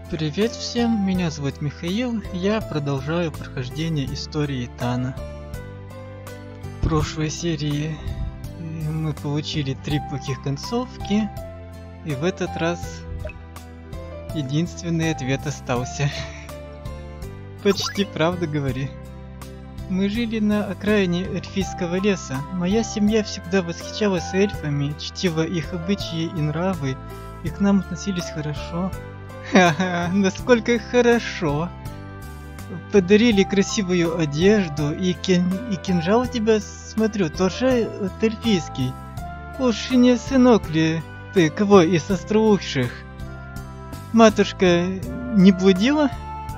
Привет всем, меня зовут Михаил, я продолжаю прохождение истории Тана. В прошлой серии мы получили 3 плохих концовки, и в этот раз единственный ответ остался. Почти правда говори. Мы жили на окраине эльфийского леса. Моя семья всегда восхищалась эльфами, чтила их обычаи и нравы, и к нам относились хорошо. Ха-ха, насколько хорошо. Подарили красивую одежду, и кинжал у тебя, смотрю, тоже эльфийский. Уж не сынок ли ты кого из остроухших? Матушка не блудила?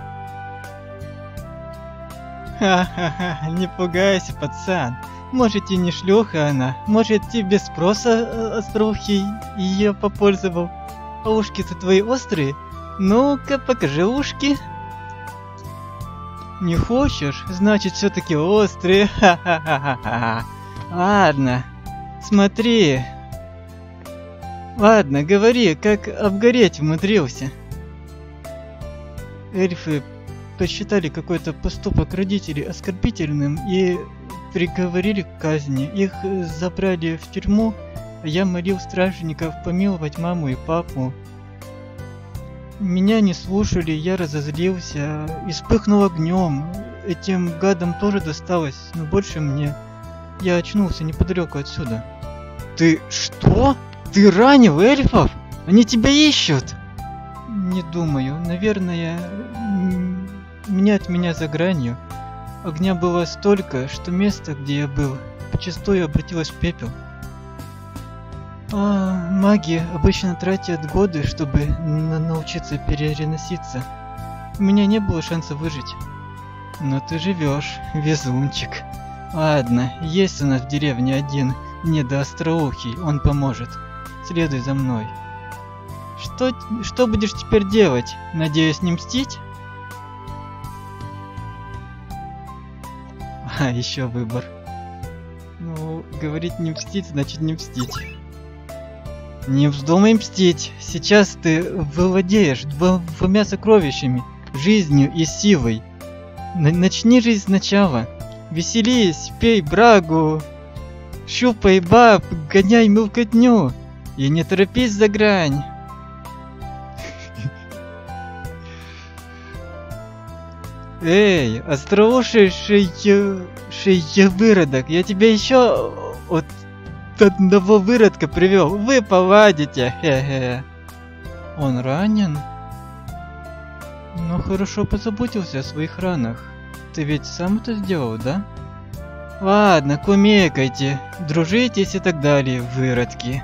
Ха-ха-ха, не пугайся, пацан. Может, и не шлюха она, может, и без спроса остроухий ее попользовал. А ушки-то твои острые? Ну-ка, покажи ушки. Не хочешь? Значит, все-таки острые. Ха-ха-ха-ха. Ладно, смотри. Ладно, говори, как обгореть умудрился. Эльфы посчитали какой-то поступок родителей оскорбительным и приговорили к казни. Их забрали в тюрьму, а я молил стражников помиловать маму и папу. Меня не слушали, я разозлился и вспыхнул огнем. Этим гадам тоже досталось, но больше мне. Я очнулся неподалеку отсюда. Ты что? Ты ранил эльфов? Они тебя ищут? Не думаю, наверное, от меня за гранью. Огня было столько, что место, где я был, почастую обратилось в пепел. Маги обычно тратят годы, чтобы научиться переноситься. У меня не было шанса выжить. Но ты живешь, везунчик. Ладно, есть у нас в деревне один недоостроухий, он поможет. Следуй за мной. Что будешь теперь делать? Надеюсь, не мстить? Еще выбор. Ну, говорить не мстить, значит не мстить. Не вздумай мстить. Сейчас ты владеешь двумя сокровищами, жизнью и силой. Начни жизнь сначала. Веселись, пей брагу, щупай баб, гоняй мелкотню. И не торопись за грань. Эй, остроуший выродок, я тебя еще от одного выродка привел. Вы поладите, хе-хе. Он ранен? Ну хорошо позаботился о своих ранах. Ты ведь сам это сделал, да? Ладно, кумекайте, дружитесь и так далее, выродки.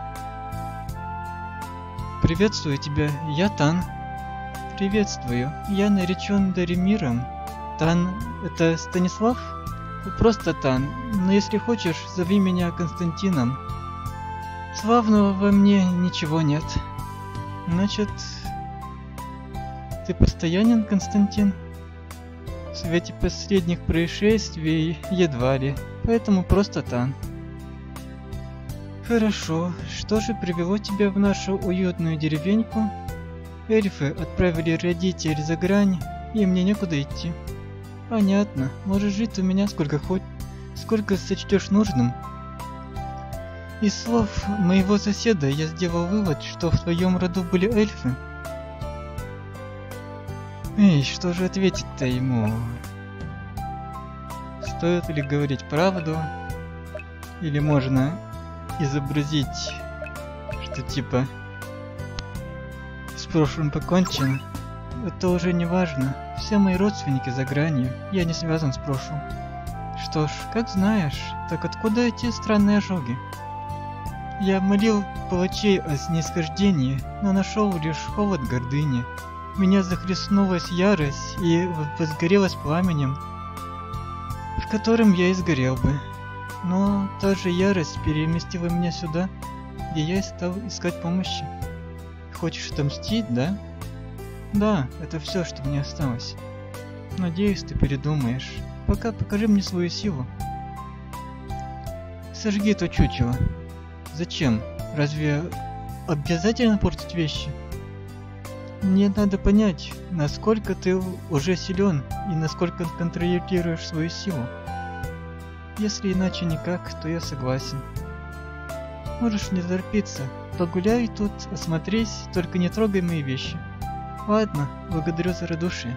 Приветствую тебя, я Тан. Приветствую, я наречен Даримиром. Тан, это Станислав? Просто Тан, но если хочешь, зови меня Константином. Славного во мне ничего нет. Значит, ты постоянен, Константин? В свете последних происшествий едва ли, поэтому просто Тан. Хорошо, что же привело тебя в нашу уютную деревеньку? Эльфы отправили родителей за грань, и мне некуда идти. Понятно, можешь жить у меня сколько сочтешь нужным. Из слов моего соседа я сделал вывод, что в твоем роду были эльфы. Эй, что же ответить-то ему? Стоит ли говорить правду? Или можно изобразить, что типа с прошлым покончено? Это уже не важно. Все мои родственники за гранью. Я не связан с прошлым. Что ж, как знаешь. Так откуда эти странные ожоги? Я молил палачей о снисхождении, но нашел лишь холод гордыни. Меня захлестнулась ярость и возгорелась пламенем, в котором я и сгорел бы. Но та же ярость переместила меня сюда, где я и стал искать помощи. Хочешь отомстить, да? Да, это все, что мне осталось. Надеюсь, ты передумаешь. Пока покажи мне свою силу. Сожги то чучело. Зачем? Разве обязательно портить вещи? Мне надо понять, насколько ты уже силен и насколько контролируешь свою силу. Если иначе никак, то я согласен. Можешь не торопиться. Погуляй тут, осмотрись, только не трогай мои вещи. Ладно, благодарю за радушие.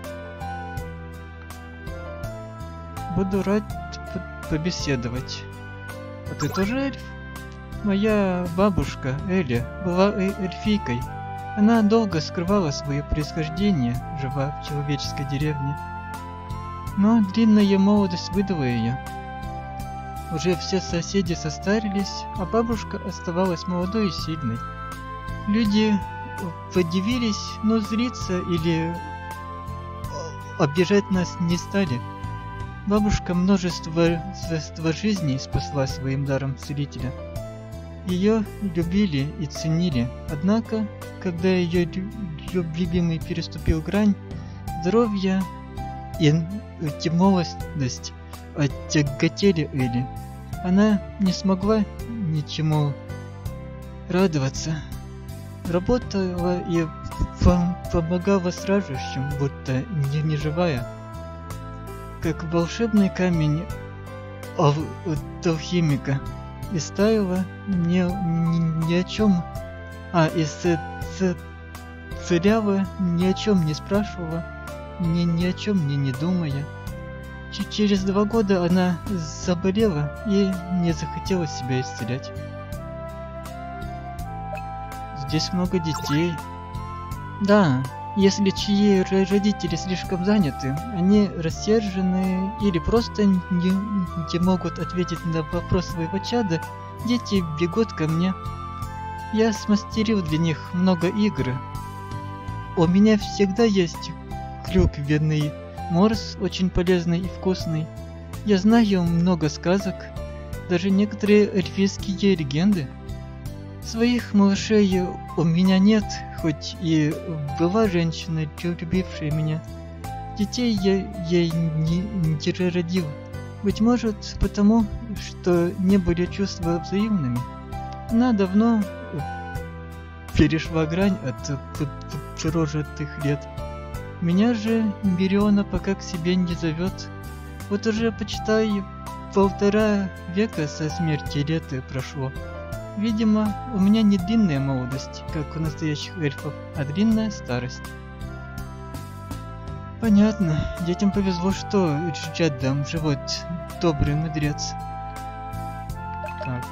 Буду рад побеседовать. А ты тоже эльф? Моя бабушка, Эля, была эльфийкой. Она долго скрывала свое происхождение, жива в человеческой деревне. Но длинная молодость выдала ее. Уже все соседи состарились, а бабушка оставалась молодой и сильной. Люди подивились, но злиться или обижать нас не стали. Бабушка множество жизней спасла своим даром целителя. Ее любили и ценили, однако, когда ее любимый переступил грань, здоровье и молодость оттяготели Эли. Она не смогла ничему радоваться. Работала и помогала стражущим, будто не живая. Как волшебный камень алхимика. И стаяла ни о чем, целяла, ни о чем не спрашивала, ни о чем не думая. Через 2 года она заболела и не захотела себя исцелять. Здесь много детей. Да, если чьи родители слишком заняты, они рассержены или просто не могут ответить на вопрос своего чада, дети бегут ко мне. Я смастерил для них много игр. У меня всегда есть клюквенный морс, очень полезный и вкусный. Я знаю много сказок, даже некоторые эльфийские легенды. Своих малышей у меня нет, хоть и была женщина, любившая меня. Детей я не родил. Быть может, потому, что не были чувства взаимными. Она давно перешла грань от прожитых лет. Меня же Мириона пока к себе не зовет. Вот уже, почитай, 1,5 века со смерти лета прошло. Видимо, у меня не длинная молодость, как у настоящих эльфов, а длинная старость. Понятно, детям повезло, что рядом живет добрый мудрец. Так.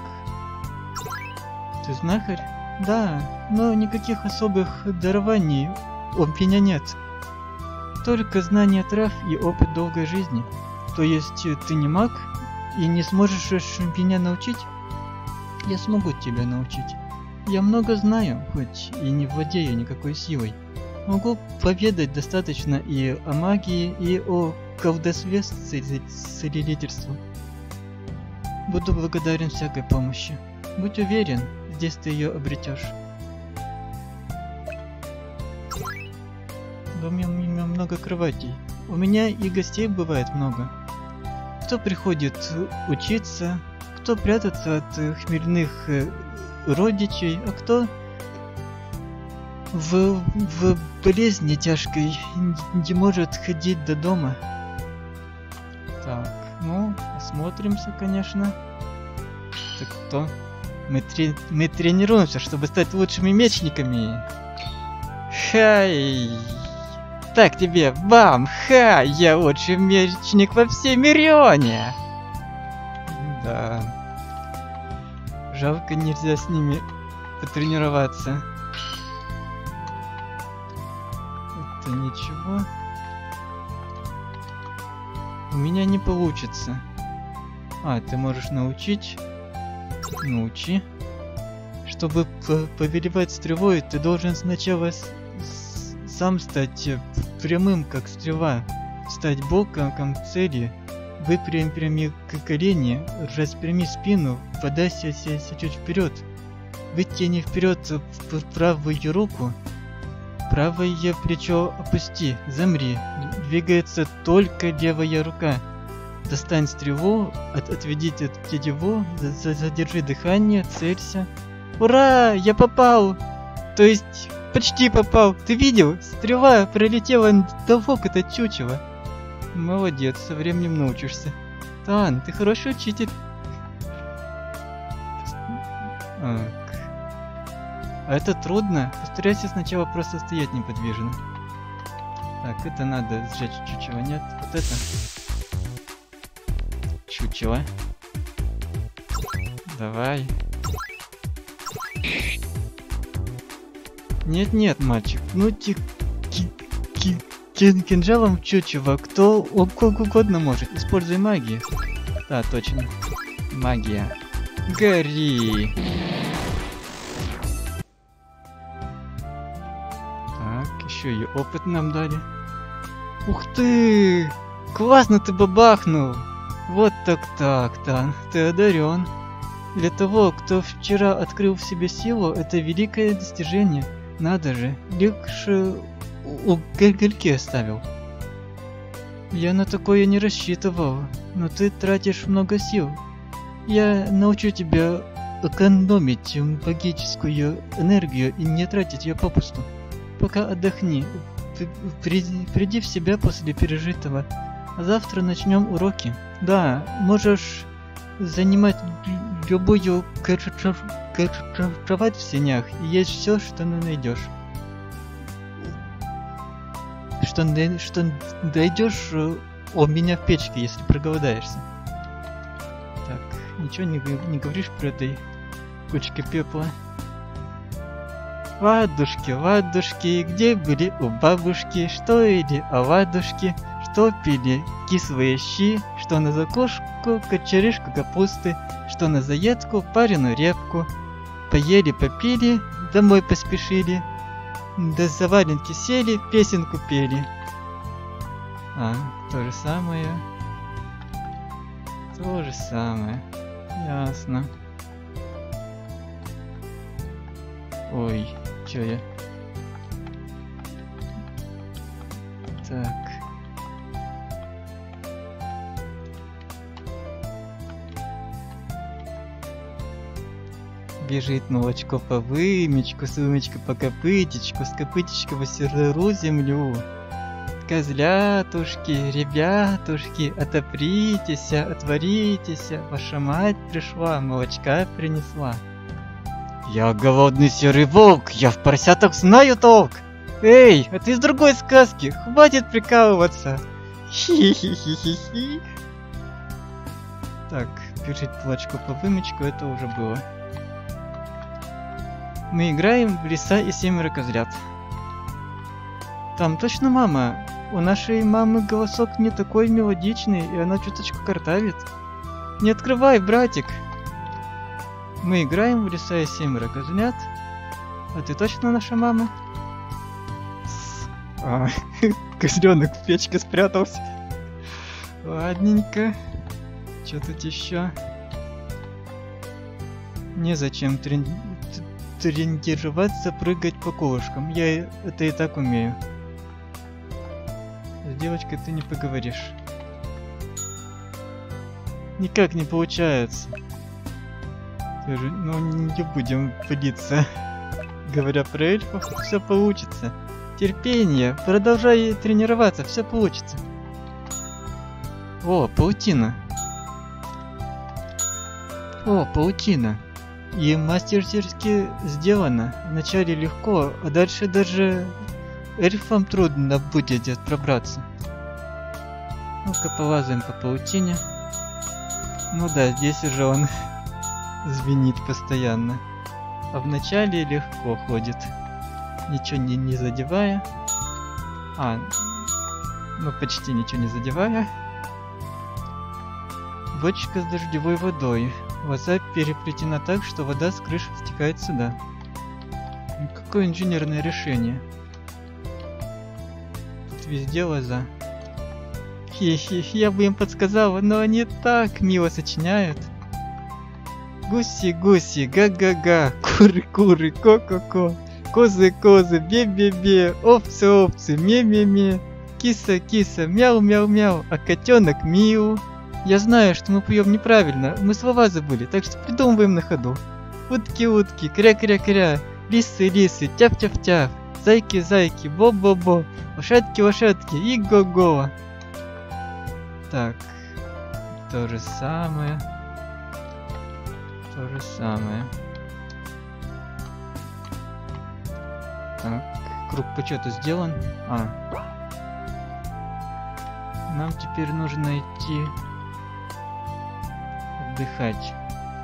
Ты знахарь? Да, но никаких особых дарований у меня нет. Только знание трав и опыт долгой жизни. То есть ты не маг и не сможешь меня научить? Я смогу тебя научить. Я много знаю, хоть и не владею никакой силой. Могу поведать достаточно и о магии, и о колдовстве с целительством. Буду благодарен всякой помощи. Будь уверен, здесь ты ее обретешь. В доме много кроватей. У меня и гостей бывает много. Кто приходит учиться, кто прятаться от хмельных родичей, а кто в болезни тяжкой не может ходить до дома. Так, ну, осмотримся, конечно. Так кто? Мы тренируемся, чтобы стать лучшими мечниками. Хай! Так тебе, бам! Ха! Я лучший мечник во всей Мирионе! Да. Жалко, нельзя с ними потренироваться. Это ничего. У меня не получится. А, ты можешь научить? Научи. Чтобы повелевать стрелой, ты должен сначала сам стать прямым, как стрела. Стать боком к цели. Выпрями колени, распрями спину, подайся чуть вперед. Вытяни вперед правую руку. Правое плечо опусти, замри. Двигается только левая рука. Достань стрелу, отведи тетиву, задержи дыхание, целься. Ура! Я попал! То есть почти попал. Ты видел? Стрела пролетела до это чучело. Молодец, со временем научишься. Тан, ты хороший учитель. А это трудно. Постарайся сначала просто стоять неподвижно. Так, это надо сжечь чучело. Нет, вот это. Чучело. Давай. Нет, мальчик. Ну кинжалом чучело кто угодно может. Используй магию. Да, точно. Магия. Гори. Так, еще и опыт нам дали. Ух ты! Классно ты бабахнул! Вот так, Тан. Ты одарен. Для того, кто вчера открыл в себе силу, это великое достижение. Надо же, лишь угольки оставил. Я на такое не рассчитывал, но ты тратишь много сил. Я научу тебя экономить магическую энергию и не тратить ее попусту. Пока отдохни, приди в себя после пережитого. А завтра начнем уроки. Да, можешь занимать любую кровать в сенях и есть все, что найдешь. Что найдешь у меня в печке, если проголодаешься. Так, ничего не говоришь про этой кучке пепла. Ладушки, где были у бабушки? Что ели оладушки? Что пили кислые щи? Что на закуску кочерышку капусты? Что на заедку пареную репку? Поели, попили, домой поспешили. До заваленки сели, песенку пели. То же самое. То же самое. Ясно. Ой, чё я? Так. Бежит молочко по вымечку, сумочка по копытечку, с копытечка по сыру землю. Козлятушки, ребятушки, отопритесь, отворитесь, ваша мать пришла, молочка принесла. Я голодный серый волк, я в поросятах знаю толк. Эй, а ты из другой сказки, хватит прикалываться. Хи-хи-хи-хи-хи. Так, бежит молочко по вымечку, это уже было. Мы играем в леса и 7 козлят. Там точно мама? У нашей мамы голосок не такой мелодичный, и она чуточку картавит. Не открывай, братик! Мы играем в леса и 7 козлят. А ты точно наша мама? Козленок в печке спрятался. Ладненько. Что тут еще? Незачем тренироваться прыгать по колышкам. Я это и так умею. С девочкой ты не поговоришь. Никак не получается. Ну не будем пылиться. Говоря про эльфов, все получится. Терпение, продолжай тренироваться, все получится. О, паутина. О, паутина. И мастерски сделано. Вначале легко, а дальше даже эльфам трудно будет пробраться. Ну-ка полазаем по паутине. Ну да, здесь уже он звенит постоянно. А вначале легко ходит. Ничего не задевая. Ну почти ничего не задевая. Бочка с дождевой водой. Лоза переплетена так, что вода с крыши стекает сюда. Какое инженерное решение. Тут везде лоза. Хе-хе, я бы им подсказала, но они так мило сочиняют. Гуси-гуси, га-га-га, куры-куры, ко-ко-ко, козы-козы, бе-бе-бе, овцы-овцы, ме-ме-ме, киса-киса, мяу-мяу-мяу, а котенок миу. Я знаю, что мы поем неправильно, мы слова забыли, так что придумываем на ходу. Утки-утки, кря-кря-кря, лисы-лисы, тяп-тяп-тяп, Зайки-зайки, бо-бо-бо. Лошадки-лошадки и го-го. Так. То же самое. То же самое. Так. Круг почета сделан. Нам теперь нужно идти отдыхать.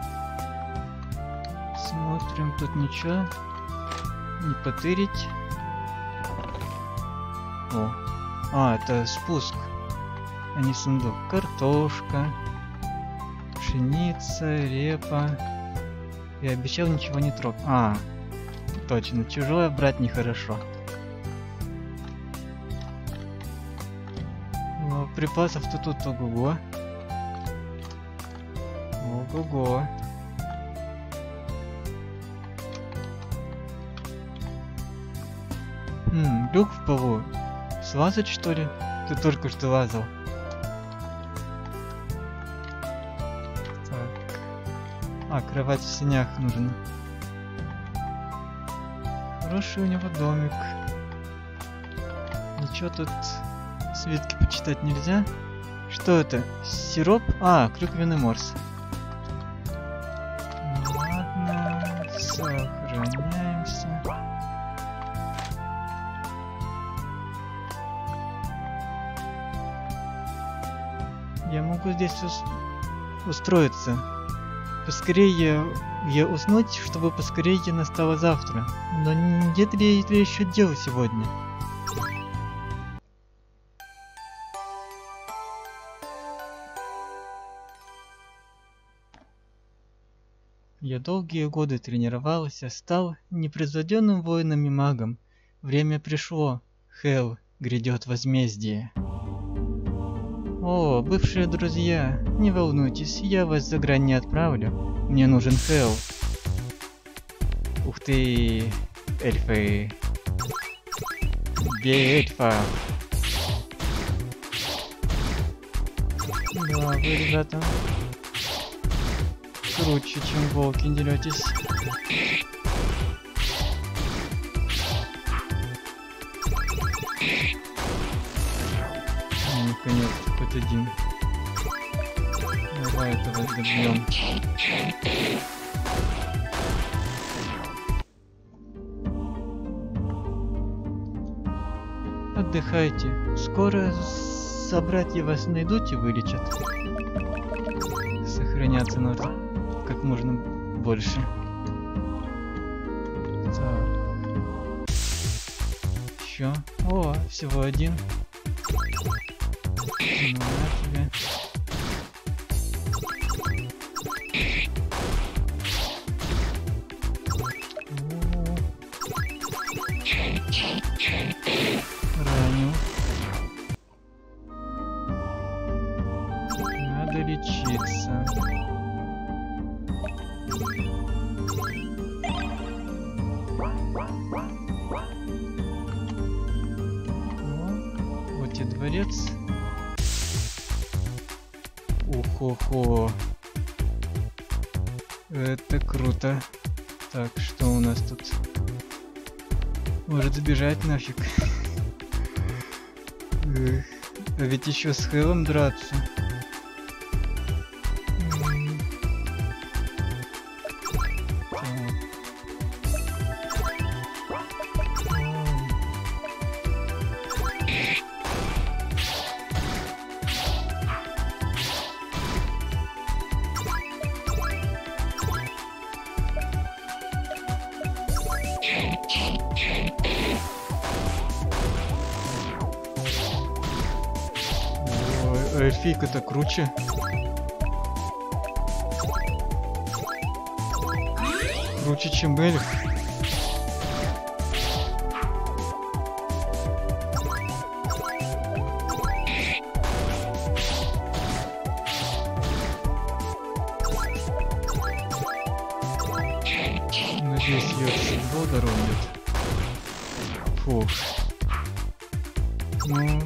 Смотрим, тут ничего не потырить. Это спуск, а не сундук. Картошка, пшеница, репа. Я обещал ничего не трогать. Точно, чужое брать нехорошо. Но припасов-то тут ого-го. Ого-го. Люк в полу. Слазать, что ли? Ты только что лазал. Так. Кровать в сенях нужна. Хороший у него домик. Ничего тут свитки почитать нельзя. Что это? Сироп? Клюквенный морс. Ладно, сохраняемся. Я могу здесь устроиться. Поскорее я уснуть, чтобы поскорее настало завтра. Но нет ли еще дел сегодня? Я долгие годы тренировался, стал непревзойденным воином и магом. Время пришло. Хелл, грядет возмездие. О, бывшие друзья, не волнуйтесь, я вас за грань не отправлю. Мне нужен Хелл. Ух ты, эльфы. Бей эльфа. Да, вы, ребята, круче, чем волки деретесь. Наконец-то хоть один. Давай этого добьем. Отдыхайте. Скоро собратья вас найдут и вылечат. Сохраняться нужно как можно больше. Так. Еще. О, всего один. Ну, на тебе. Ранил. Надо лечиться. Вот и дворец. Ухо-хо. Это круто. Так, что у нас тут? Может сбежать нафиг. А ведь еще с Хеллом драться. Эльфийка-то круче. Круче, чем эльф. Надеюсь, ее всего доронит. Фух. Ну...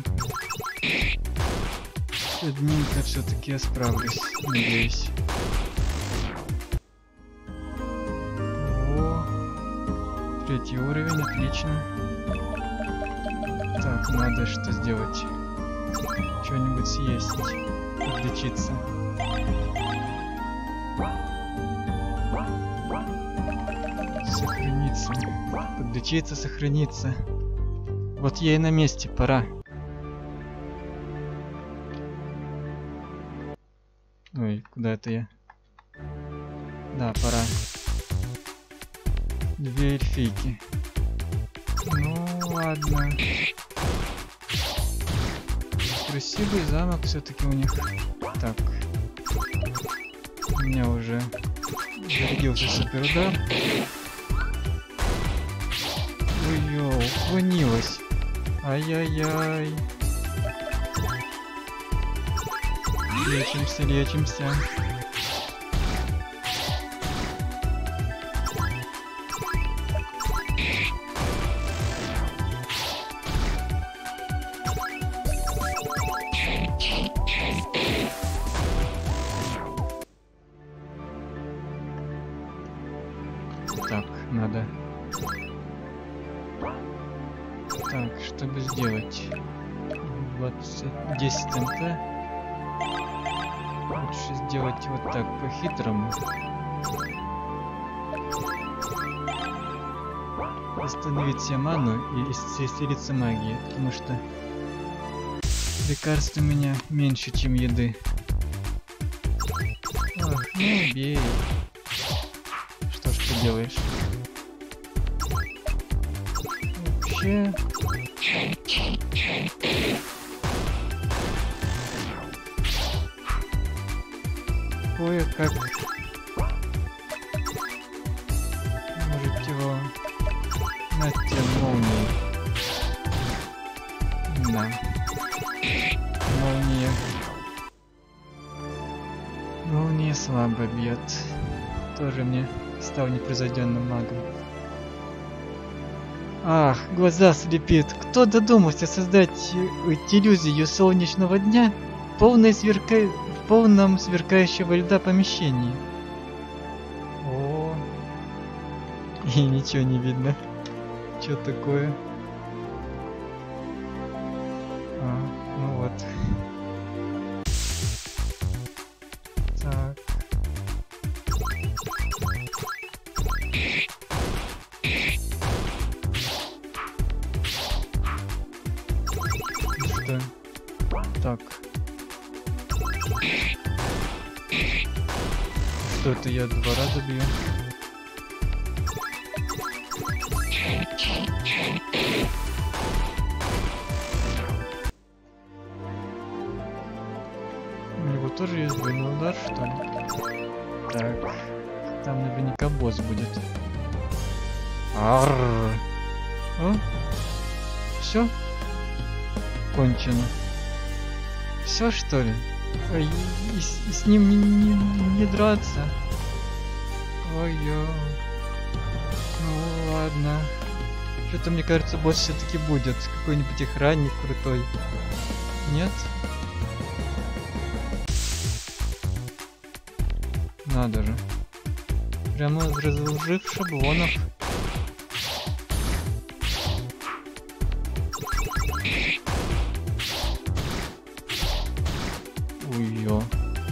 Админка все-таки я справлюсь, надеюсь. О, 3 Третий уровень, отлично. Так, надо что сделать? Что-нибудь съесть, подлечиться. Сохраниться. Подлечиться, сохраниться. Вот я и на месте, пора. Ой, куда это я? Да, пора. Две эльфийки. Ну ладно. Красивый замок все-таки у них. Так. У меня уже зарядился суперудар. Ой-ё, уклонилась. Ай-яй-яй. Лечимся, лечимся. Так, надо. Так, чтобы сделать 10 МТ. Лучше сделать вот так по-хитрому. Восстановить себе ману и исцелиться магией, потому что лекарств у меня меньше, чем еды. Ах, ну убей. Что ж ты делаешь? Вообще... Кое-как... Может его... Нате молнии. Да. Молния. Молния слабо бьет. Тоже мне стал непревзойденным магом. Ах, глаза слепит. Кто додумался создать иллюзию солнечного дня в полном сверкающего льда помещении? О, и ничего не видно. Что такое? А, ну вот. Так. Что? Так. Что это я 2 раза бью? У него тоже есть двойной удар, что ли? Так. Там наверняка босс будет. Арррр. О? Все? Кончено. Все что ли? Ой, и с ним не драться. Ой-ё. Ну ладно. Что-то мне кажется, босс все-таки будет. Какой-нибудь охранник крутой. Нет? Надо же. Прямо из разложив шаблонов. Ой-ё.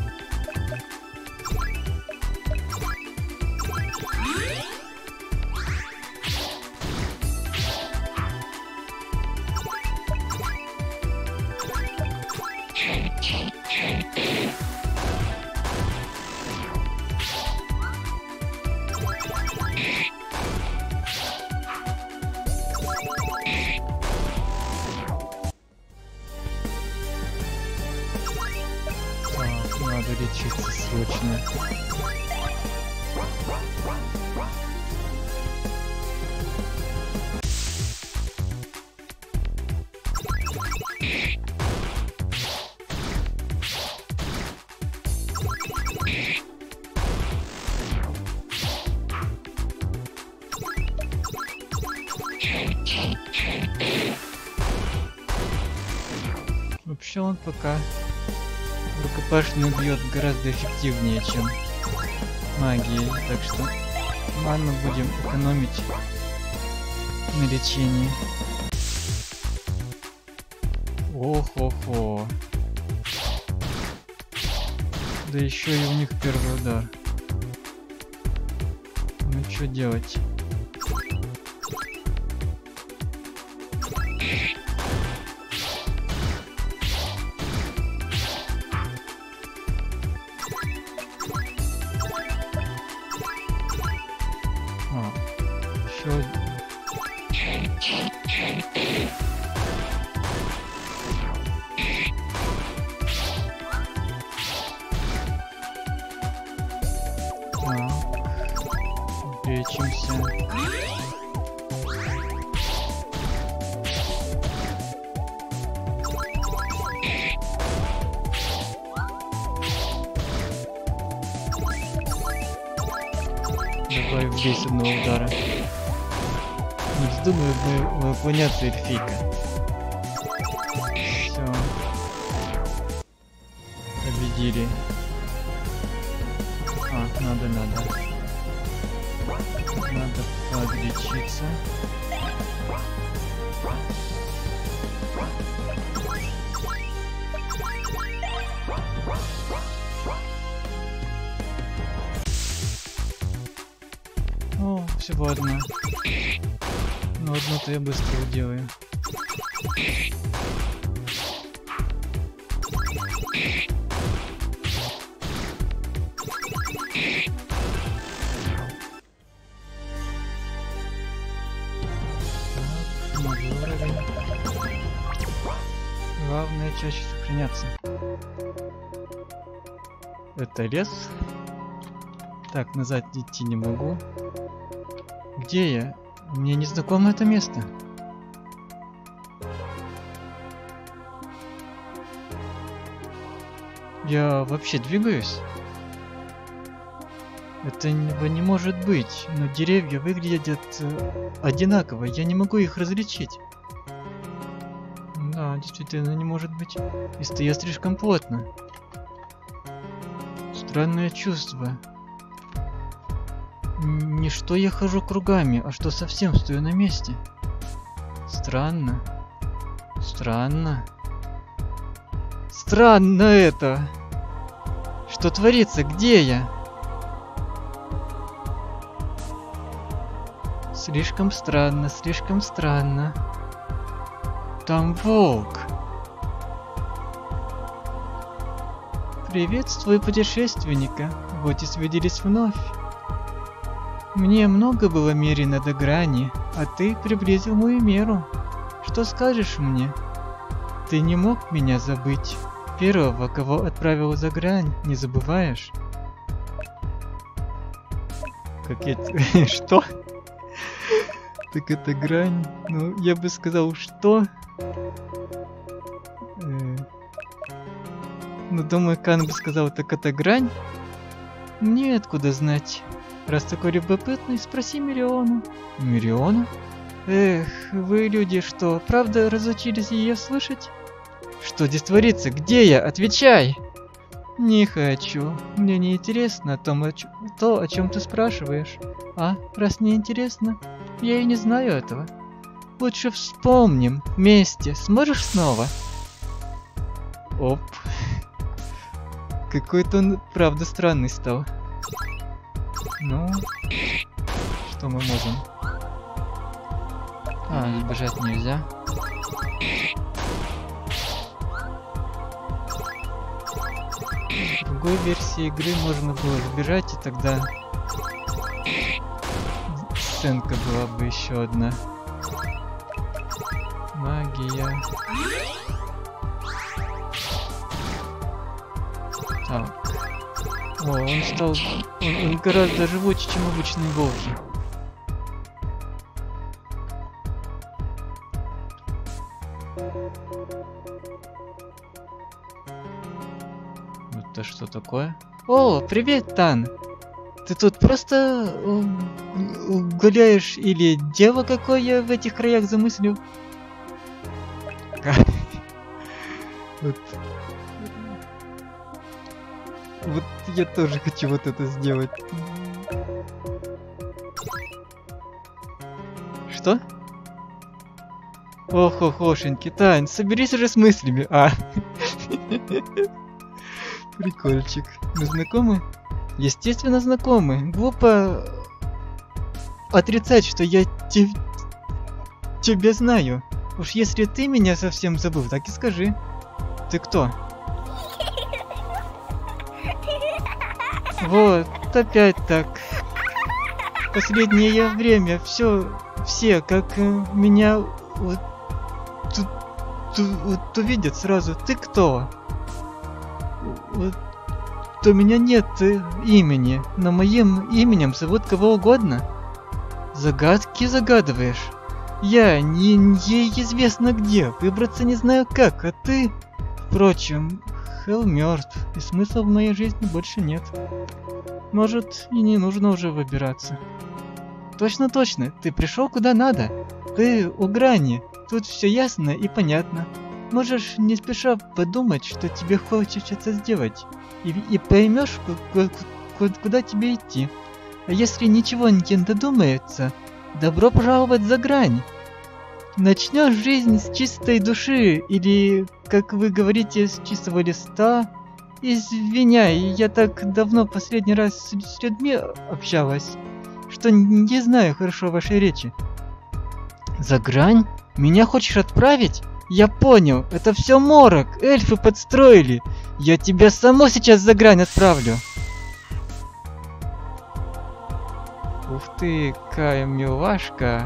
Так, надо лечиться срочно. Вообще он пока рукопашный бьет гораздо эффективнее, чем магией, так что ману будем экономить на лечение. Ох-охо. Да еще и у них первый удар. Ну что делать? Еще... Лечимся. Давай вбей с одного удара. Не вздумай выполняться, эльфийка. Все. Победили. Надо. Надо подлечиться. О, всего одна. Но одну-то я быстро уделаю. Главное чаще сохраняться. Это лес. Так, назад идти не могу. Где я? Мне незнакомо это место. Я вообще двигаюсь? Это не может быть, но деревья выглядят одинаково, я не могу их различить. Да, действительно не может быть. И стоят слишком плотно. Странное чувство. Не что я хожу кругами, а что совсем стою на месте. Странно. Странно. Странно это! Что творится? Где я? Слишком странно, слишком странно. Там волк. Приветствую, путешественника. Вот и свиделись вновь. Мне много было мерено до грани, а ты приблизил мою меру. Что скажешь мне? Ты не мог меня забыть. Первого, кого отправил за грань, не забываешь? Как я... Что? Так это грань. Ну, я бы сказал, что? Ну, думаю, Кан бы сказал, так это грань. Мне откуда знать. Раз такой любопытный, спроси Мириону. Мириону? Эх, вы люди что, правда разучились ее слышать? Что здесь творится? Где я? Отвечай! Не хочу. Мне не интересно то, о чем ты спрашиваешь. А, раз не интересно, я и не знаю этого. Лучше вспомним вместе. Сможешь снова? Оп. Какой-то он, правда, странный стал. Ну, что мы можем? Сбежать нельзя. В другой версии игры можно было сбежать, и тогда сценка была бы еще одна. Магия. Так. О, он стал... Он гораздо живуче, чем обычные волки. Это что такое? О, привет, Тан! Ты тут просто гуляешь или дело какое в этих краях замыслил? Вот я тоже хочу вот это сделать. Что? Ох, охошеньки, Тань, соберись уже с мыслями. Прикольчик. Мы знакомы? Естественно, знакомы. Глупо отрицать, что я тебя знаю. Уж если ты меня совсем забыл, так и скажи. Ты кто? Вот, опять так. Последнее время все, как меня увидят сразу. Ты кто? Вот, у меня нет имени, но моим именем зовут кого угодно. Загадки загадываешь. Я неизвестно где, выбраться не знаю как, а ты... Впрочем, Хелл мертв, и смысла в моей жизни больше нет. Может, и не нужно уже выбираться. Точно, ты пришел куда надо. Ты у грани, тут все ясно и понятно. Можешь не спеша подумать, что тебе хочется сделать, и поймешь, куда тебе идти. А если ничего не додумается, добро пожаловать за грань. Начнешь жизнь с чистой души, или, как вы говорите, с чистого листа. Извиняй, я так давно последний раз с людьми общалась, что не знаю хорошо вашей речи. За грань? Меня хочешь отправить? Я понял, это все морок, эльфы подстроили. Я тебя само сейчас за грань отправлю. Ух ты, какая милашка.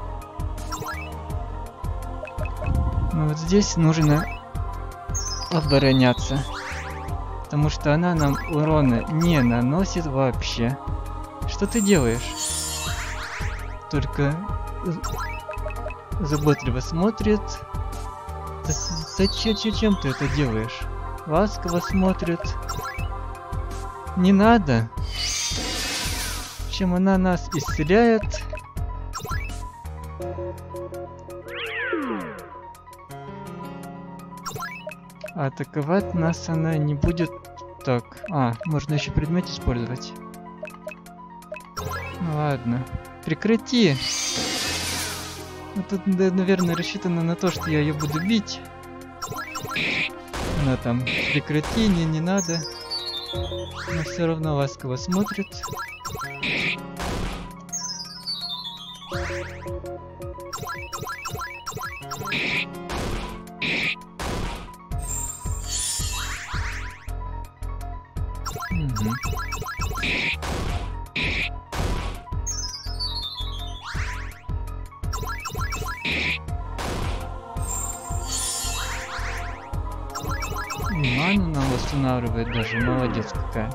Ну вот здесь нужно обороняться. Потому что она нам урона не наносит вообще. Что ты делаешь? Только заботливо смотрит. Зачем ты это делаешь? Ласково смотрит. Не надо. Чем она нас исцеляет. Атаковать нас она не будет так. Можно еще предмет использовать. Ну ладно. Прекрати. Тут, наверное, рассчитано на то, что я ее буду бить. Она там, прекрати, не надо. Но все равно ласково смотрит. Угу. Ману нам восстанавливает даже, молодец какая.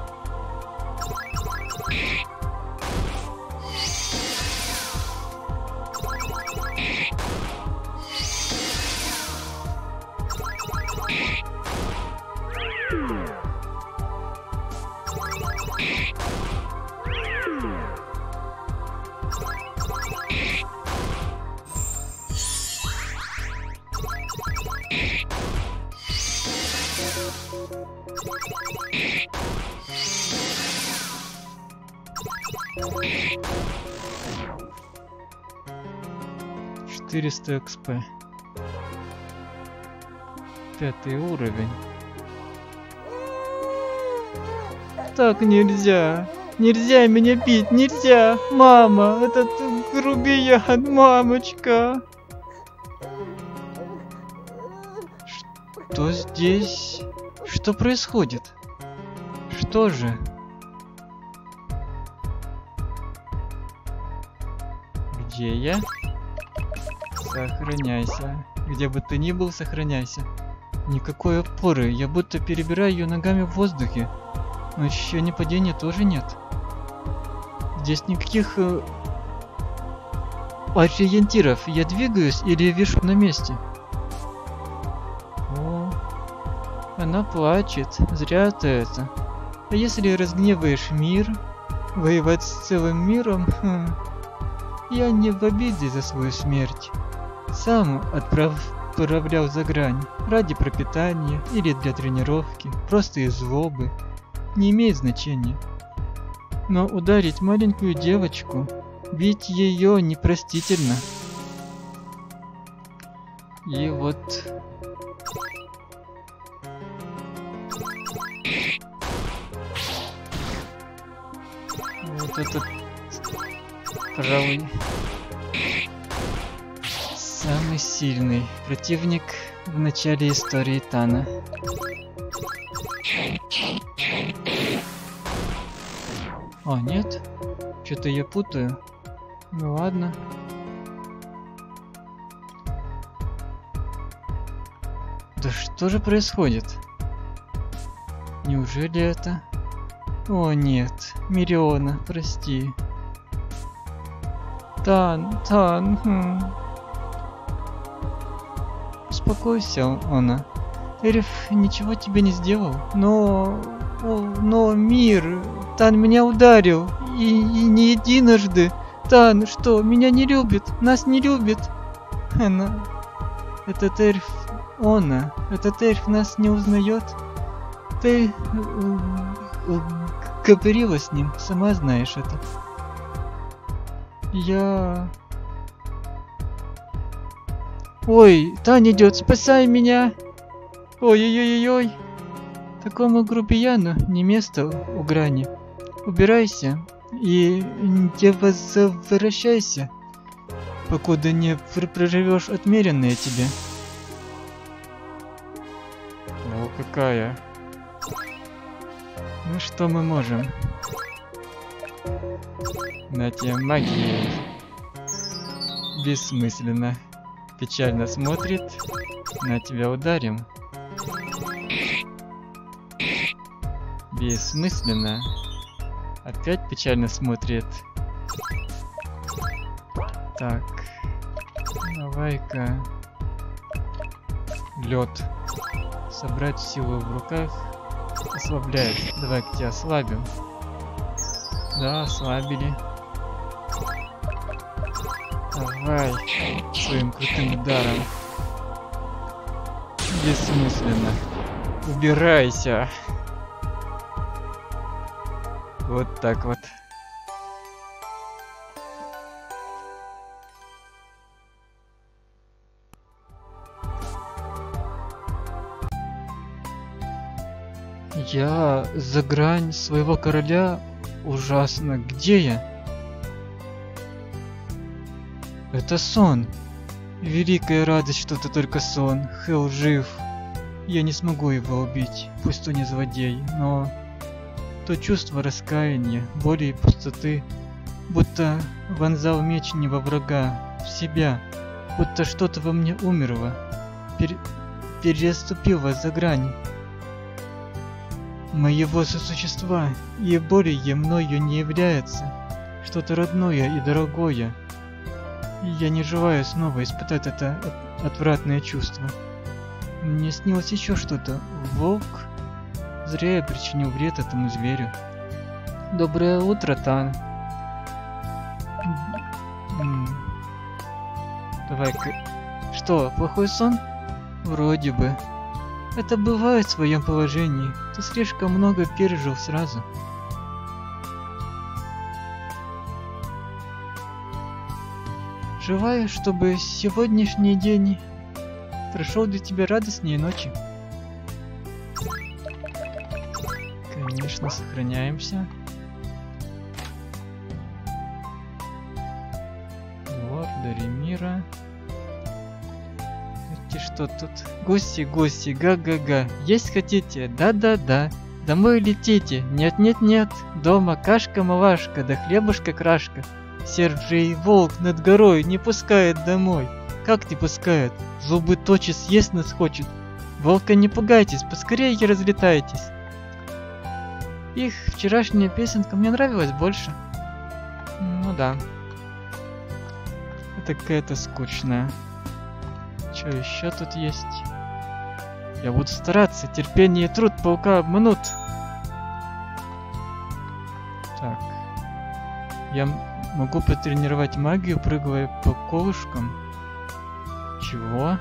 XP. 5-й уровень. Так нельзя. Нельзя меня бить, нельзя. Мама, этот грубиян, мамочка. Что здесь? Что происходит? Что же? Где я? Сохраняйся. Где бы ты ни был, сохраняйся. Никакой опоры. Я будто перебираю ее ногами в воздухе. Но ощущения падения тоже нет. Здесь никаких ориентиров. Я двигаюсь или вишу на месте? О, она плачет. Зря ты это. А если разгневаешь мир, воевать с целым миром? Я не в обиде за свою смерть. Сам отправлял за грань. Ради пропитания или для тренировки. Просто из злобы. Не имеет значения. Но ударить маленькую девочку, бить ее непростительно. И вот... Вот этот, пожалуй, самый сильный противник в начале истории Тана. О, нет? Что-то я путаю. Ну ладно. Да что же происходит? Неужели это... О нет, Мириона, прости. Тан. Успокойся, Она. Эриф ничего тебе не сделал, но мир... Тан меня ударил, и не единожды. Тан, что, меня не любит, нас не любит. Она... Этот эльф... Она... Этот эльф нас не узнает. Ты... говорила с ним, сама знаешь это. Я... Ой, Тан идет, спасай меня! Ой-ой-ой-ой! Такому грубияну не место у грани. Убирайся и не возвращайся, покуда не проживешь отмеренное тебе. О, какая! Ну что мы можем? На тебе магией. Бессмысленно. Печально смотрит. На тебя ударим. Бессмысленно. Опять печально смотрит. Так. Давай-ка. Лед. Собрать силу в руках. Ослабляет. Давай-ка тебя ослабим. Да, ослабили. Давай. Своим крутым ударом. Бессмысленно. Убирайся. Вот так вот. Я за грань своего короля. Ужасно. Где я? Это сон. Великая радость, что это только сон. Хелл жив. Я не смогу его убить. Пусть он не злодей, но... То чувство раскаяния, боли и пустоты, будто вонзал меч не во врага, в себя, будто что-то во мне умерло, переступило за грань моего сосущества, и более мною не является что-то родное и дорогое. И я не желаю снова испытать это отвратное чувство. Мне снилось еще что-то. Волк? Зря я причинил вред этому зверю. Доброе утро, Тан. Давай-ка... Что, плохой сон? Вроде бы. Это бывает в своем положении. Ты слишком много пережил сразу. Желаю, чтобы сегодняшний день прошел для тебя радостнее ночи. Конечно, сохраняемся. Лорда Ремира. Эти что тут? Гуси, га-га-га. Есть хотите? Да-да-да. Домой летите. Нет-нет-нет. Дома кашка-малашка, да хлебушка-крашка. Серджей волк над горой не пускает домой. Как не пускает? Зубы точит, съесть нас хочет. Волка не пугайтесь, поскорее разлетайтесь. Их вчерашняя песенка мне нравилась больше. Ну да. Это какая-то скучная. Что еще тут есть? Я буду стараться. Терпение и труд паука обманут. Так. Я могу потренировать магию, прыгая по колышкам. Чего?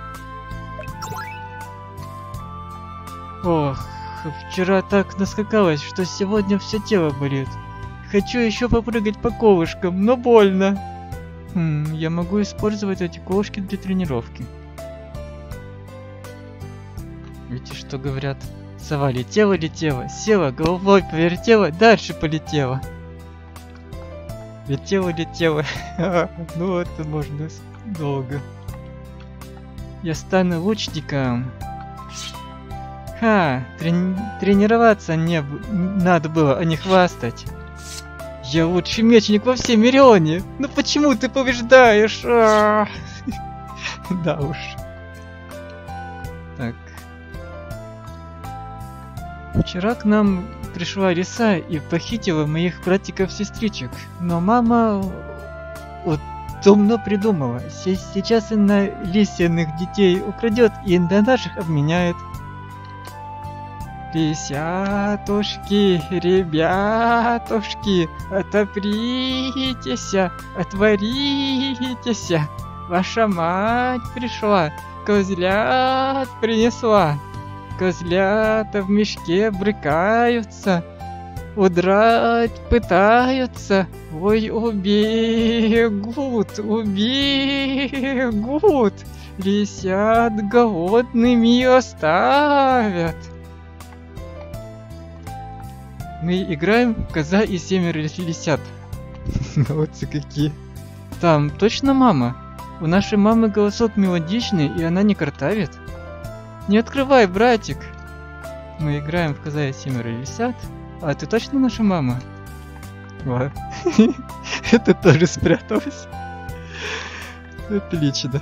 Ох. Вчера так наскакалась, что сегодня все тело болит. Хочу еще попрыгать по колышкам, но больно. Я могу использовать эти колышки для тренировки. Видите, что говорят? Сова летела, села, головой повертела, дальше полетела. Летела. Ну это можно долго. Я стану лучником. Ха, тренироваться надо было, а не хвастать. Я лучший мечник во всем Мирионе. Ну почему ты побеждаешь? Да уж. Так. Вчера к нам пришла лиса и похитила моих братиков-сестричек. Но мама вот умно придумала. Сейчас она лисьяных детей украдет и на наших обменяет. Лисятушки, ребятушки, отопритесь, отворитесь. Ваша мать пришла, козлят принесла. Козлята в мешке брыкаются, удрать пытаются. Ой, убегут. Лисят голодными оставят. Мы играем в коза и 7 лисят. Молодцы какие. Там точно мама? У нашей мамы голосок мелодичный, и она не картавит. Не открывай, братик. Мы играем в коза и 7 лисят. А ты точно наша мама? Ладно. Это тоже спряталось. Отлично.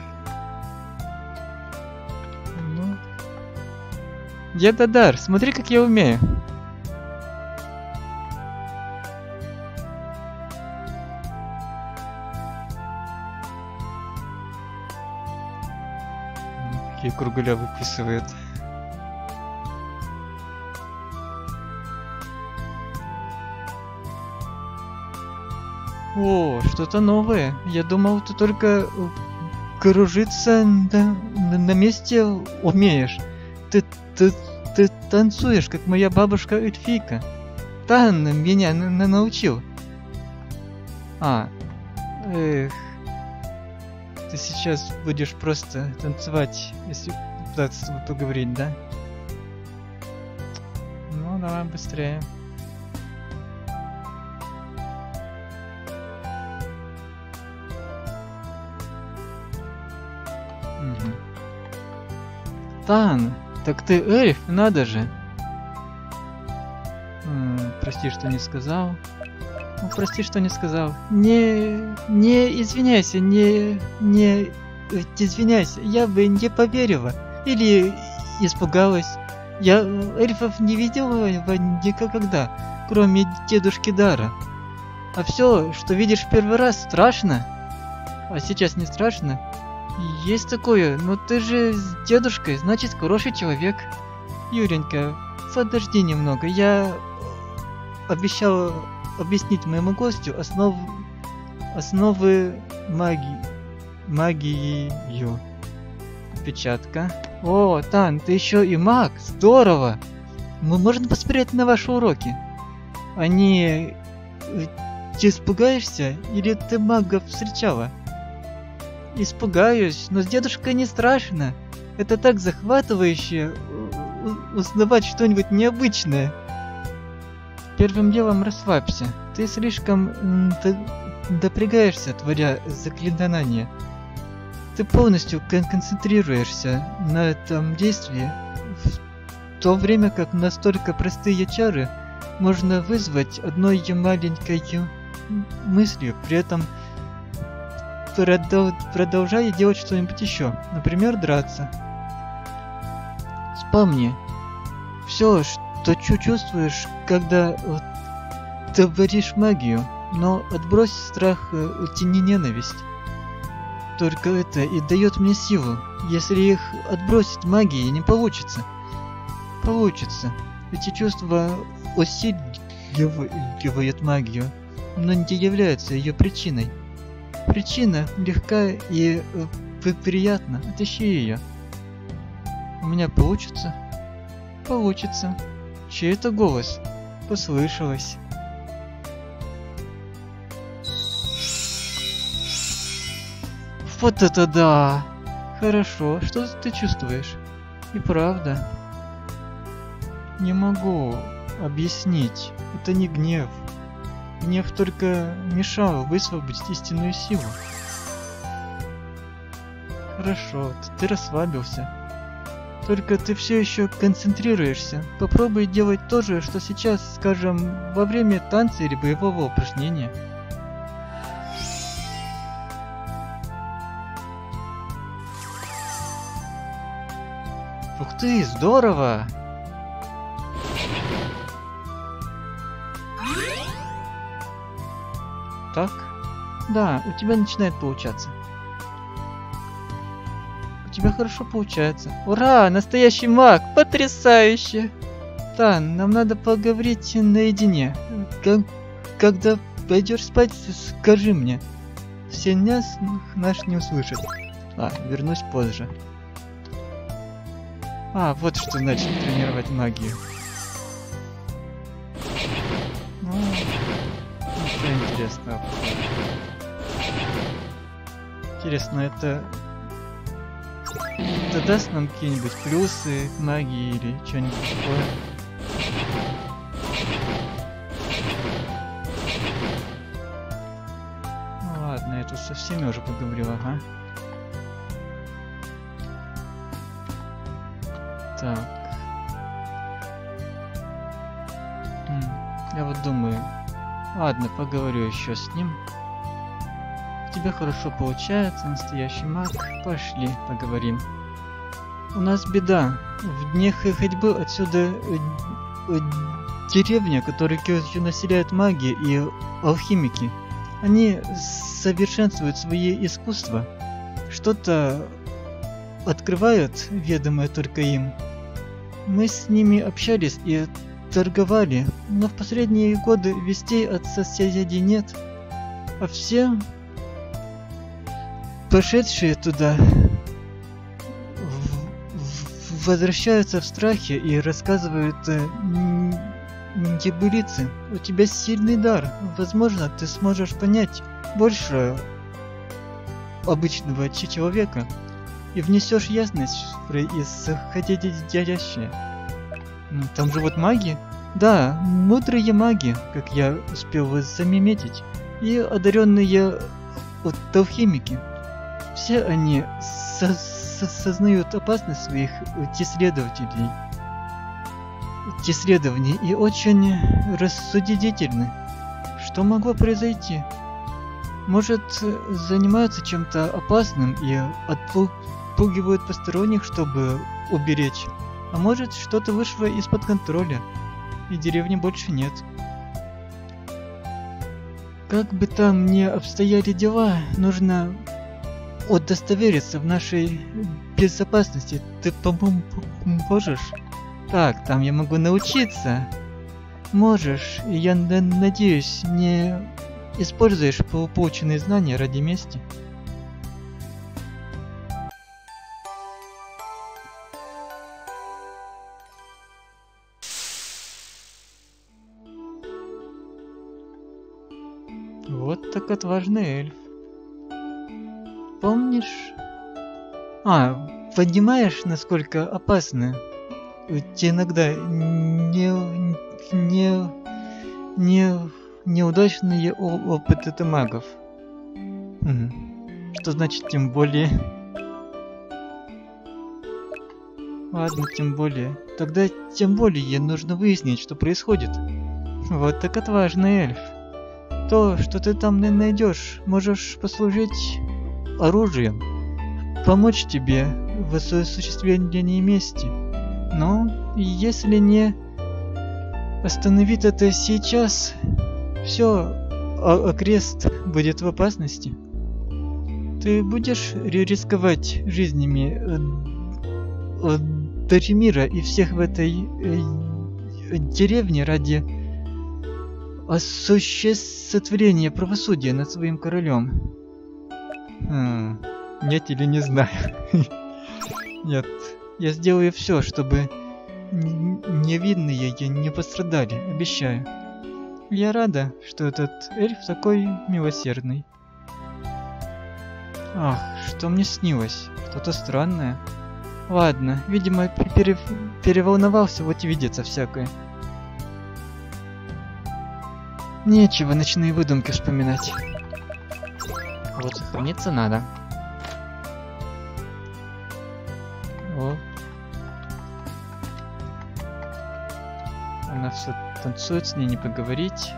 Дед Адар, смотри, как я умею. Какие кругляя выписывает. О, что-то новое. Я думал, ты только кружиться на месте умеешь. Ты танцуешь, как моя бабушка Эльфийка. Тан меня научил. Эх. Ты сейчас будешь просто танцевать, если пытаться с тобой поговорить, да? Ну, давай быстрее. Угу. Тан, так ты эльф, надо же. Прости, что не сказал. Ну, прости, что не сказал. Не извиняйся, не извиняйся. Я бы не поверила. Или испугалась. Я эльфов не видела никогда, кроме дедушки Дара. А все, что видишь в первый раз, страшно. А сейчас не страшно. Есть такое, но ты же с дедушкой, значит, хороший человек. Юренька, подожди немного. Я обещал объяснить моему гостю основы магию. Печатка. О, Тан, ты еще и маг, здорово! Можно посмотреть на ваши уроки? Ты испугаешься или ты магов встречала? Испугаюсь, но с дедушкой не страшно. Это так захватывающе узнавать что-нибудь необычное. Первым делом расслабься. Ты слишком напрягаешься, творя заклинания. Ты полностью концентрируешься на этом действии, в то время как настолько простые чары можно вызвать одной маленькой мыслью, при этом продолжая делать что-нибудь еще, например, драться. Вспомни, все, что чувствуешь, когда творишь магию, но отбрось страх и ненависть. Только это и дает мне силу. Если их отбросить магией, не получится. Получится. Эти чувства усиливают магию, но не являются ее причиной. Причина легка и приятна. Отыщи ее. У меня получится? Получится. Чей это голос? Послышалось. Вот это да! Хорошо, что ты чувствуешь? И правда. Не могу объяснить. Это не гнев. Гнев только мешал высвободить истинную силу. Хорошо, ты расслабился. Только ты все еще концентрируешься. Попробуй делать то же, что сейчас, скажем, во время танца или боевого упражнения. Ух ты, здорово! Так? Да, у тебя начинает получаться. У тебя хорошо получается. Ура! Настоящий маг! Потрясающе! Тан, нам надо поговорить наедине. Когда пойдешь спать, скажи мне. Все нас не услышат. Вернусь позже. Вот что значит тренировать магию. Ну, ничего интересного. Интересно, это даст нам какие-нибудь плюсы к магии или что-нибудь такое? Ну ладно, я тут со всеми уже поговорил, ага. Так. Я вот думаю, ладно, поговорю еще с ним. У тебя хорошо получается, настоящий маг. Пошли, поговорим. У нас беда. В дне ходьбы отсюда деревня, которую населяют маги и алхимики. Они совершенствуют свои искусства. Что-то открывают, ведомое только им. Мы с ними общались и торговали, но в последние годы вестей от соседей нет. А все пошедшие туда возвращаются в страхе и рассказывают небылицы. У тебя сильный дар. Возможно, ты сможешь понять больше обычного человека и внесешь ясность в происходящее. Там живут маги? Да, мудрые маги, как я успел заметить, и одаренные алхимики. Все они сознают опасность своих исследований и очень рассудительны. Что могло произойти? Может, занимаются чем-то опасным и отпугивают посторонних, чтобы уберечь. А может, что-то вышло из-под контроля, и деревни больше нет. Как бы там ни обстояли дела, нужно удостовериться в нашей безопасности. Ты поможешь? Так, там я могу научиться. Можешь, и я надеюсь, не используешь полученные знания ради мести. Вот так отважный эльф. Помнишь? Понимаешь, насколько опасно иногда неудачные опыты магов? Что значит тем более? Ладно, тем более. Тогда тем более нужно выяснить, что происходит. Вот так отважный эльф. То, что ты там найдешь, можешь послужить оружием, помочь тебе в осуществлении мести. Но если не остановить это сейчас, все, окрест будет в опасности. Ты будешь рисковать жизнями Даримира и всех в этой деревне ради осуществления правосудия над своим королем? Нет или не знаю. Нет, я сделаю все, чтобы невинные не пострадали, обещаю. Я рада, что этот эльф такой милосердный. Ах, что мне снилось? Что-то странное. Ладно, видимо, переволновался, вот и видится всякое. Нечего ночные выдумки вспоминать. Вот сохраниться надо. О. Она все танцует, с ней не поговорить.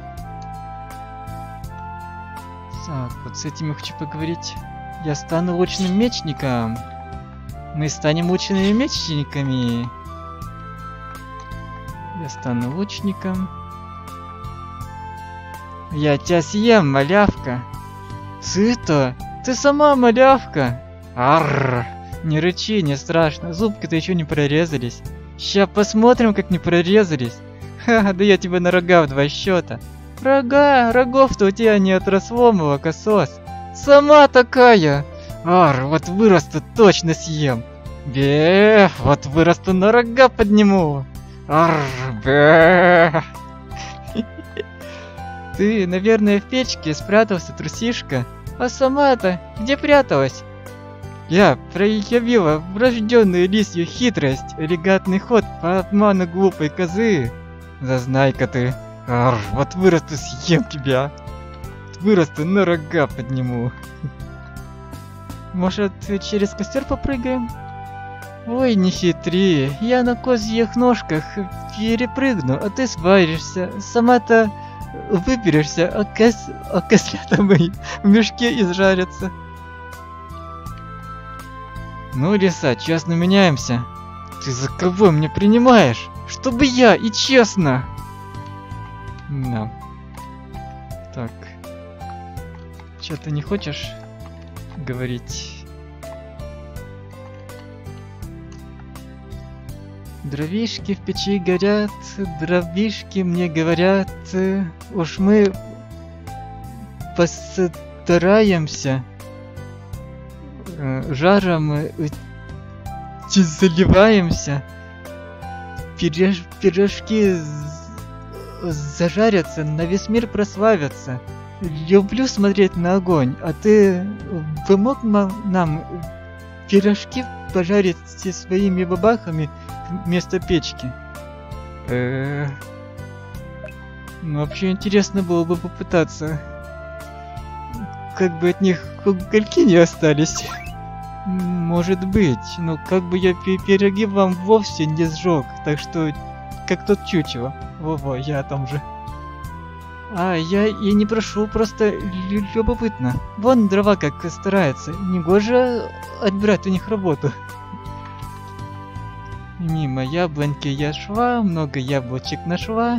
Так, вот с этим я хочу поговорить. Я стану лучным мечником. Мы станем лучными мечниками. Я стану лучником. Я тебя съем, малявка. Сыто? Ты сама малявка. Арррр. Не рычи, не страшно. Зубки-то еще не прорезались. Ща посмотрим, как не прорезались. Ха, да я тебе на рога в 2 счета. Рога, рогов-то у тебя не отросло, молокосос. Сама такая. Ар, вот вырасту, точно съем. Бе, вот вырасту, на рога подниму. Ар, бе. Ты, наверное, в печке спрятался, трусишка. А сама-то где пряталась? Я проявила врожденную лисью хитрость, элегантный ход по обману глупой козы. Зазнай-ка ты. Ар, вот вырасту, съем тебя. Вырасту, на рога подниму. Может, через костер попрыгаем? Ой, не хитри, я на козьих ножках перепрыгну, а ты сваришься. Сама-то выберешься, а кослята мои в мешке изжарятся. Ну, лиса, честно меняемся. Ты за кого меня принимаешь? Чтобы я и честно. Да. Так. Чё, ты не хочешь говорить? Дровишки в печи горят, дровишки мне говорят, уж мы постараемся, жаром заливаемся, пирожки зажарятся, на весь мир прославятся. Люблю смотреть на огонь, а ты бы мог нам пирожки пожарить со своими бабахами вместо печки? Ну, вообще интересно было бы попытаться. Как бы от них угольки не остались. Может быть, но как бы я пироги вам вовсе не сжег, так что как тот чучело. Во-во, я о том же. А, я и не прошу, просто любопытно. Вон дрова как старается, негоже отбирать у них работу. Мимо яблоньки я шла, много яблочек нашла.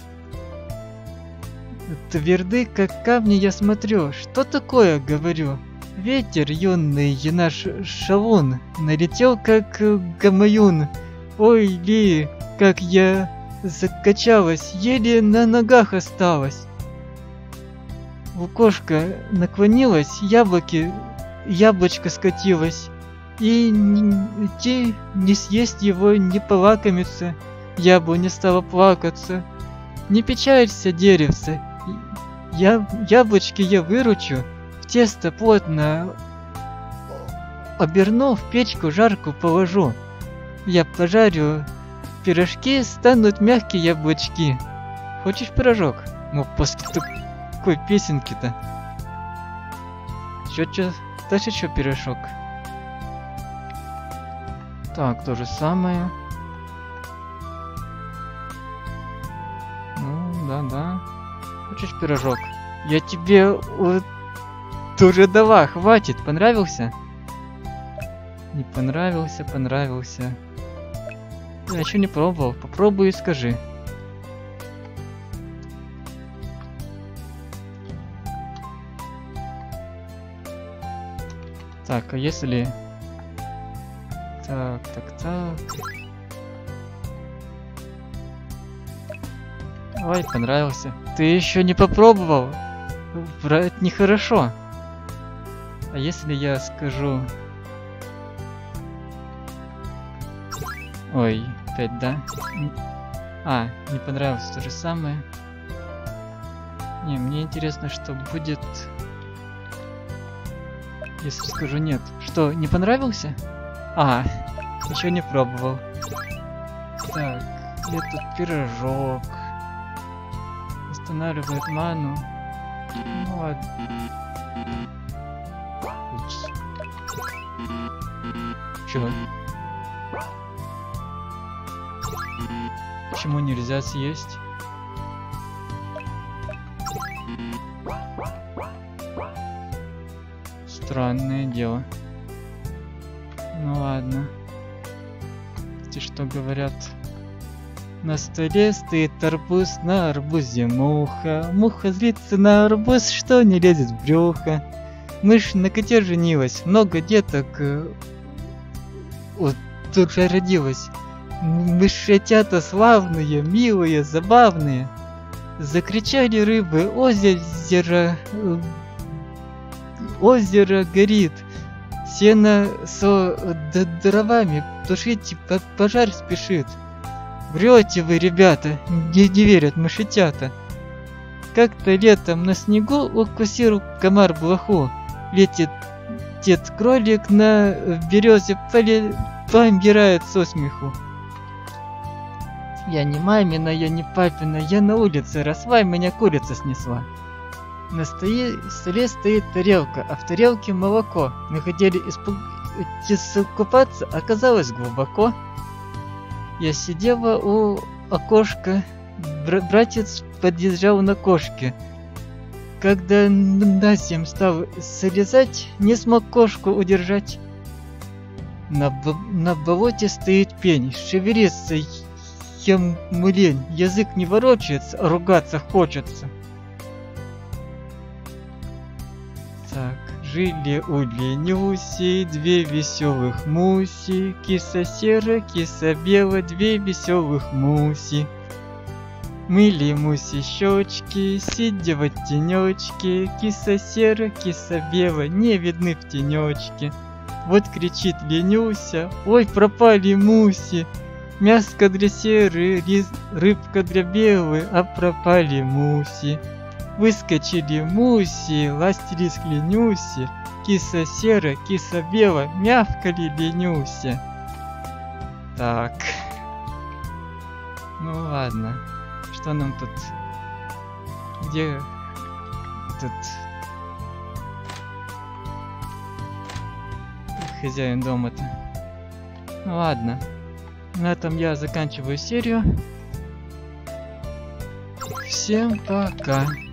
Тверды, как камни, я смотрю. Что такое, говорю? Ветер юный, наш шалун, налетел, как гамаюн. Ой, ли, как я закачалась, еле на ногах осталась. Лукошка наклонилась, яблочко скатилось. И не съесть его, не полакомиться, яблоня стала плакаться. Не печалься, деревце, яблочки я выручу, в тесто плотно оберну, в печку жарку положу. Я пожарю пирожки, станут мягкие яблочки. Хочешь пирожок? Ну, после такой песенки-то. Дальше что пирожок? Так, то же самое. Ну, да. Хочешь пирожок? Я тебе уже дала, хватит. Понравился? Не понравился, понравился. Я еще не пробовал. Попробуй и скажи. Так, а если... Так. Ой, понравился. Ты еще не попробовал? Врать нехорошо. А если я скажу... Ой, опять, да? А, не понравилось то же самое. Не, мне интересно, что будет... Если скажу нет. Что, не понравился? А, Еще не пробовал. Так, где тут пирожок? Восстанавливает ману. Ну ладно. Чё? Почему нельзя съесть? Странное дело. Ну ладно. Те, что говорят? На столе стоит арбуз, на арбузе муха. Муха злится на арбуз, что не лезет в брюхо. Мышь на коте женилась, много деток тут же родилось. Мышатята славные, милые, забавные. Закричали рыбы, озеро горит. Сено со дровами тушить пожар спешит. Врете вы, ребята, не верят мышатята. Как-то летом на снегу укусил комар блоху. Летит дед кролик на березе помирает со смеху. Я не мамина, я не папина, я на улице росла, меня курица снесла. На столе стоит тарелка, а в тарелке молоко. Мы хотели искупаться, оказалось глубоко. Я сидела у окошка, братец подъезжал на кошке. Когда Насим стал солезать, не смог кошку удержать. На болоте стоит пень, шевелится ему лень, язык не ворочается, а ругаться хочется. Так, жили у Ленюси две веселых муси, киса серая, киса белая, две веселых муси. Мыли муси щечки, сидя в тенечке, киса серая, киса белая, не видны в тенечке. Вот кричит Ленюся, ой, пропали муси, мяско для серы, рыбка для белой, а пропали муси. Выскочили муси, ластились к Ленюсе, киса серая, киса белая, мявкали Ленюся. Так. Ну ладно. Что нам тут? Где тут хозяин дома-то? Ну ладно. На этом я заканчиваю серию. Всем пока.